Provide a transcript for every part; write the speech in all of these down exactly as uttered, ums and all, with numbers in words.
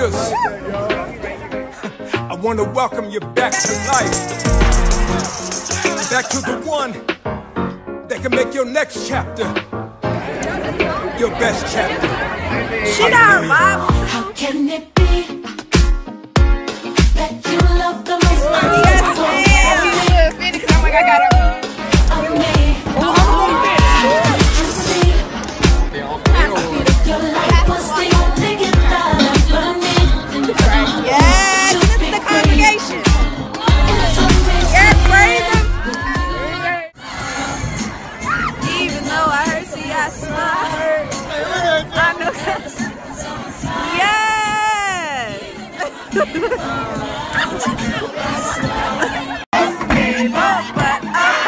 sisters, I want to welcome you back to life. Back to the one that can make your next chapter your best chapter. She got her Bible. How can it be that you love the most money? Yes, ma'am. Because I'm like, I got her. Of me. You see, your life was the only gift that ever needed. Yes, this is the congregation. Yes, praise him. Even though I heard, see, I smile. I know that. Yes. But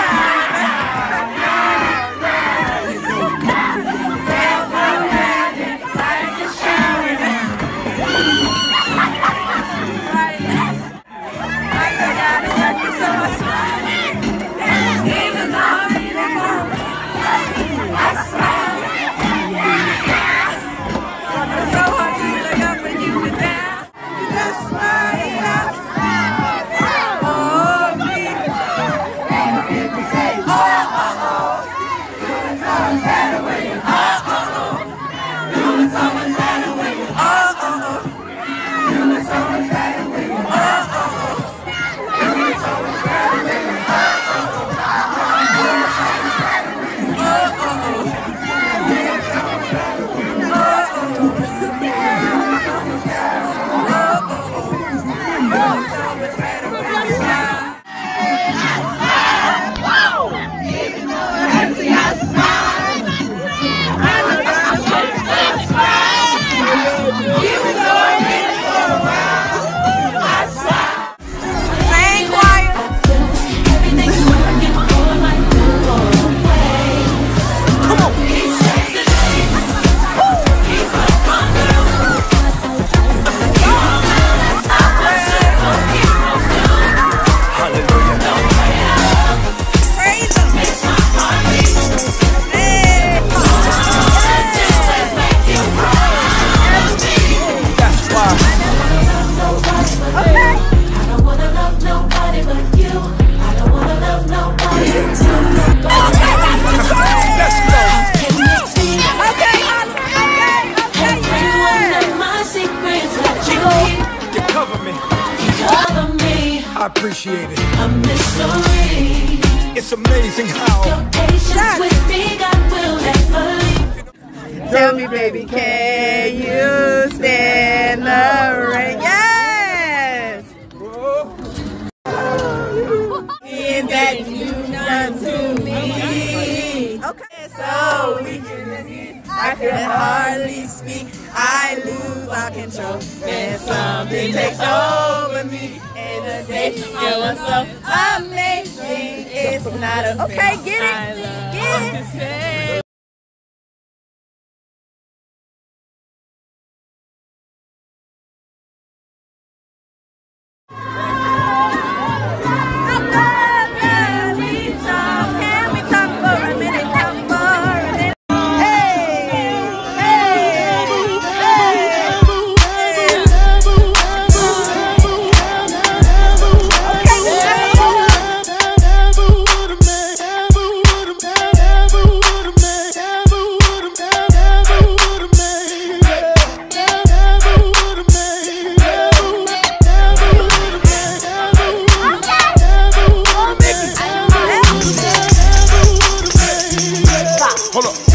I appreciate it. A mystery. It's amazing how Your patience with me, God will never leave. tell me, baby, can you stand the rain? Yes. In that you done to me. Okay, so we can. I can hardly speak. I lose all control. And something takes over me. And the day it was so amazing. It's not a okay. Get it. Get it. hold up.